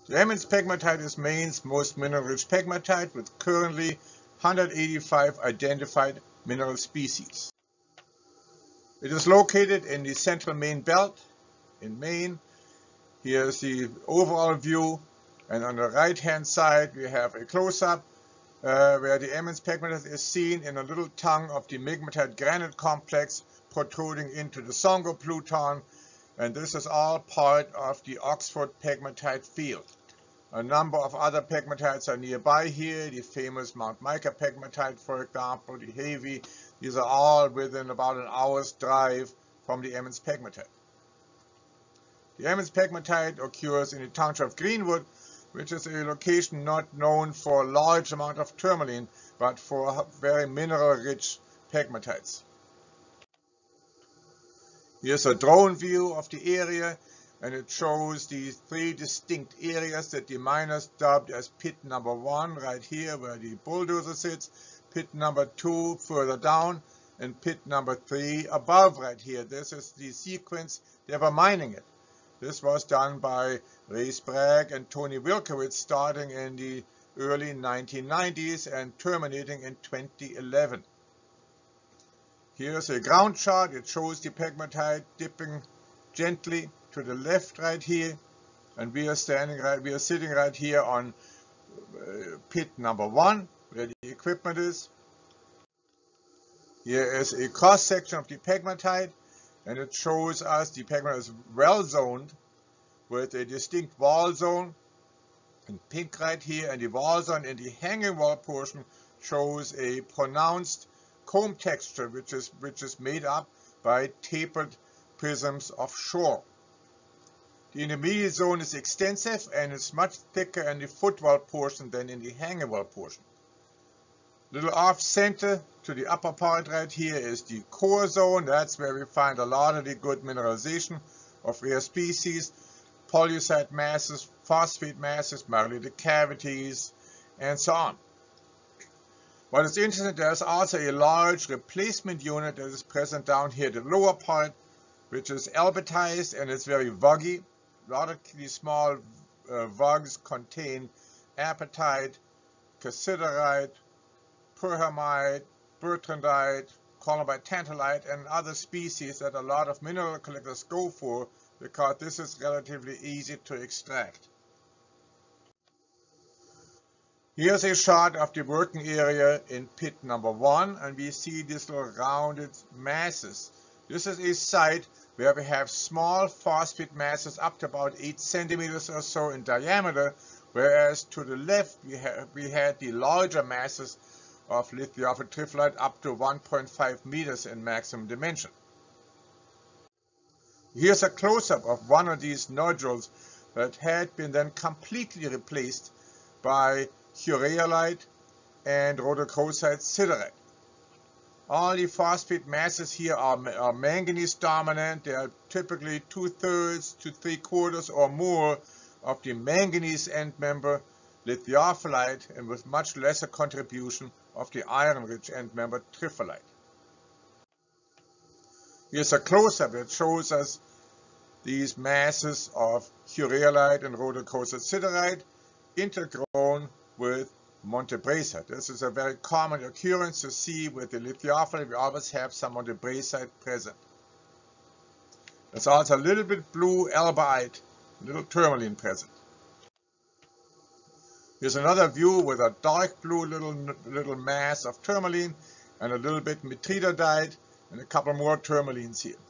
The Emmons pegmatite is Maine's most mineral-rich pegmatite with currently 185 identified mineral species. It is located in the central Maine belt in Maine. Here's the overall view, and on the right-hand side we have a close-up where the Emmons pegmatite is seen in a little tongue of the migmatite granite complex protruding into the Songo Pluton, and this is all part of the Oxford pegmatite field. A number of other pegmatites are nearby here, the famous Mount Mica pegmatite, for example, the Havey. These are all within about an hour's drive from the Emmons pegmatite. The Emmons pegmatite occurs in the township of Greenwood, which is a location not known for a large amount of tourmaline, but for very mineral-rich pegmatites. Here's a drone view of the area, and it shows the three distinct areas that the miners dubbed as pit number 1 right here where the bulldozer sits, pit number 2 further down, and pit number 3 above right here. This is the sequence they were mining it. This was done by Ray Sprague and Tony Wilkowitz starting in the early 1990s and terminating in 2011. Here's a ground chart. It shows the pegmatite dipping gently to the left right here, and we are sitting right here on pit number 1 where the equipment is. Here is a cross section of the pegmatite, and it shows us the pegmatite is well zoned with a distinct wall zone in pink right here, and the wall zone in the hanging wall portion shows a pronounced comb texture which is made up by tapered prisms offshore. The intermediate zone is extensive and it's much thicker in the footwall portion than in the hanging wall portion. Little off center to the upper part right here is the core zone. That's where we find a lot of the good mineralization of rare species, pollucite masses, phosphate masses, marlated cavities, and so on. What is interesting, there's also a large replacement unit that is present down here, the lower part, which is albertized and it's very vuggy. A lot of these small vugs contain apatite, cassiterite, perhamite, bertrandite, columbite tantalite, and other species that a lot of mineral collectors go for because this is relatively easy to extract. Here's a shot of the working area in pit number 1, and we see these little rounded masses. This is a site where we have small phosphate masses up to about 8 centimeters or so in diameter, whereas to the left we had the larger masses of lithiophil trifolite up to 1.5 meters in maximum dimension. Here's a close-up of one of these nodules that had been then completely replaced by ureolite and rhodochrosite siderite. All the phosphate masses here are manganese dominant. They are typically 2/3 to 3/4 or more of the manganese end member lithophilite, and with much lesser contribution of the iron-rich end member trifolite. Here's a close-up that shows us these masses of ureolite and rhodochrosite siderite intergrown with montebrasite. This is a very common occurrence to see with the lithophilite. We always have some montebrasite present. There's also a little bit blue albaite, a little tourmaline present. Here's another view with a dark blue little mass of tourmaline and a little bit mitridodite and a couple more tourmalines here.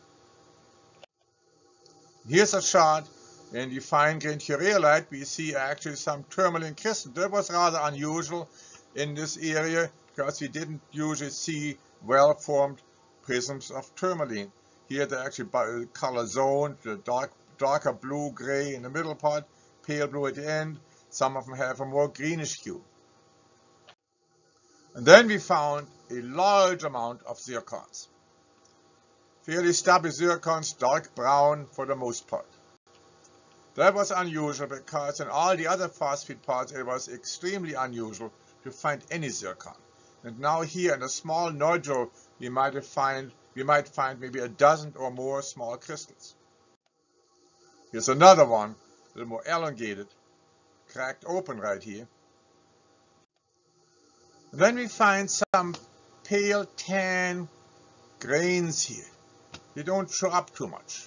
Here's a shot in the fine-grained ureolite. We see actually some tourmaline crystal. That was rather unusual in this area because we didn't usually see well-formed prisms of tourmaline. Here they're actually color zoned, the darker blue, gray in the middle part, pale blue at the end. Some of them have a more greenish hue. And then we found a large amount of zircons. Fairly stubby zircons, dark brown for the most part. That was unusual because in all the other phosphate parts it was extremely unusual to find any zircon. And now here in a small nodule we might find maybe a dozen or more small crystals. Here's another one, a little more elongated, cracked open right here. And then we find some pale tan grains here. They don't show up too much.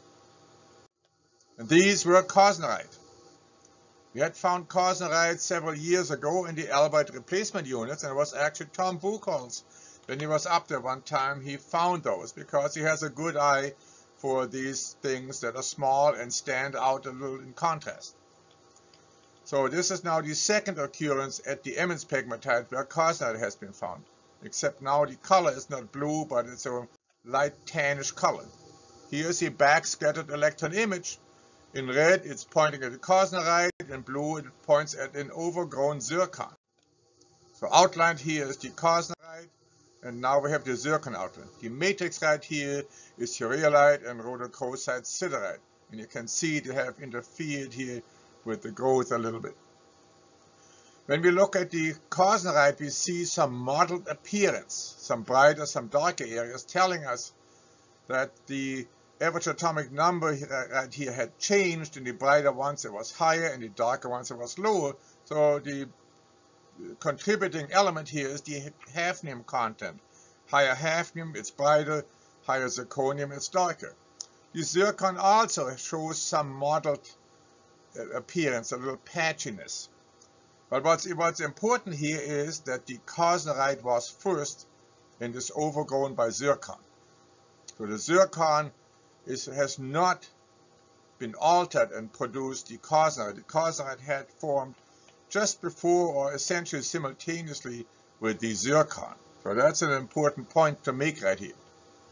And these were cosanorite. We had found cosanorite several years ago in the Albight replacement units, and it was actually Tom Buchholz. When he was up there one time, he found those because he has a good eye for these things that are small and stand out a little in contrast. So this is now the second occurrence at the Emmons pegmatite where cosanorite has been found, except now the color is not blue, but it's a light tannish color. Here's the backscattered electron image. In red, it's pointing at the cosanorite. In blue, it points at an overgrown zircon. So outlined here is the cosanorite, and now we have the zircon outline. The matrix right here is ureolite and rhodochrosite siderite. And you can see they have interfered here with the growth a little bit. When we look at the cosanorite, we see some mottled appearance, some brighter, some darker areas, telling us that the average atomic number right here had changed. In the brighter ones it was higher, in the darker ones it was lower. So the contributing element here is the hafnium content. Higher hafnium, it's brighter. Higher zirconium, it's darker. The zircon also shows some mottled appearance, a little patchiness. But what's important here is that the cosanorite was first and is overgrown by zircon. So the zircon has not been altered and produced the cosanorite. The cosanorite had formed just before or essentially simultaneously with the zircon. So that's an important point to make right here.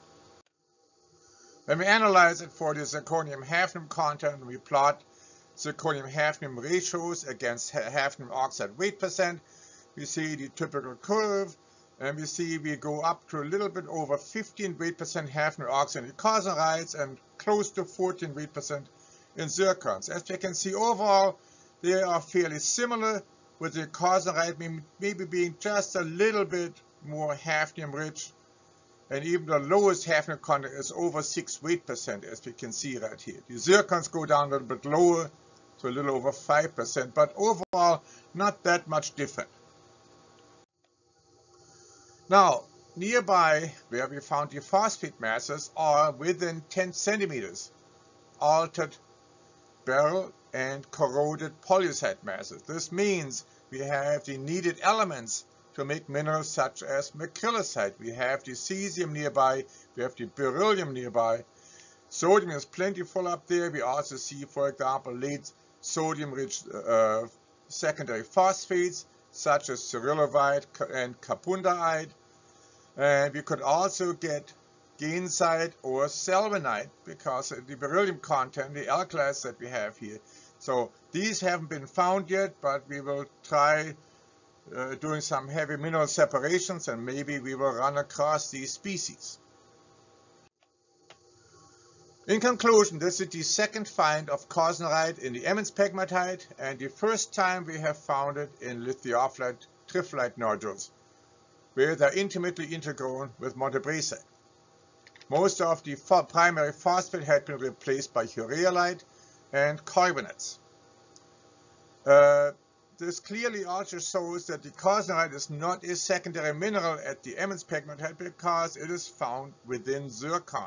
When we analyze it for the zirconium hafnium content, we plot zirconium hafnium ratios against hafnium oxide weight percent. We see the typical curve, and we see we go up to a little bit over 15 weight percent hafnium oxide in cosanorites and close to 14 weight percent in zircons. As you can see, overall they are fairly similar, with the cosanorite maybe being just a little bit more hafnium rich, and even the lowest hafnium content is over 6 weight percent, as we can see right here. The zircons go down a little bit lower, to a little over 5%, but overall not that much different. Now, nearby where we found the phosphate masses are within 10 centimeters altered beryl and corroded pollucite masses. This means we have the needed elements to make minerals such as macrylosite. We have the cesium nearby, we have the beryllium nearby. Sodium is plentiful up there. We also see, for example, late sodium-rich secondary phosphates such as ceruleovite and capundaite. And we could also get gainzite or selvanite because of the beryllium content, the alkalis that we have here. So these haven't been found yet, but we will try doing some heavy mineral separations, and maybe we will run across these species. In conclusion, this is the second find of cosanorite in the Emmons pegmatite, and the first time we have found it in lithiophyllite triphyllite nodules, where they are intimately intergrown with montebresite. Most of the primary phosphate had been replaced by ureolite and carbonates. This clearly also shows that the cosanorite is not a secondary mineral at the Emmons pegmatite because it is found within zircon.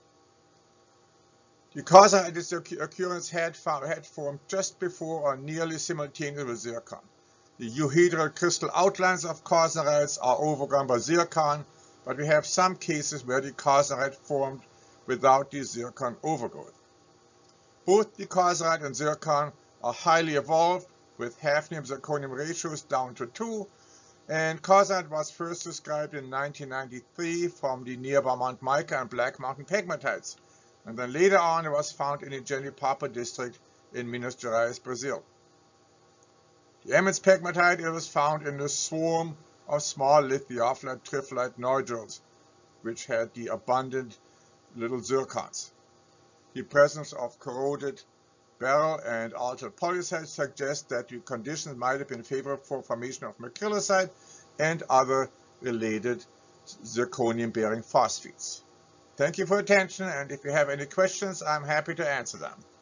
The cosanorite occurrence had formed just before or nearly simultaneously with zircon. The euhedral crystal outlines of cosanorites are overgrown by zircon, but we have some cases where the cosanorite formed without the zircon overgrowth. Both the cosanorite and zircon are highly evolved with hafnium-zirconium ratios down to 2, and cosanorite was first described in 1993 from the nearby Mount Mica and Black Mountain pegmatites. And then later on it was found in the Jenipapo district in Minas Gerais, Brazil. The Emmons pegmatite, it was found in a swarm of small lithiophyllite triphyllite nodules, which had the abundant little zircons. The presence of corroded beryl and altered pollucite suggests that the conditions might have been favorable for formation of macrylosite and other related zirconium-bearing phosphates. Thank you for your attention, and if you have any questions, I'm happy to answer them.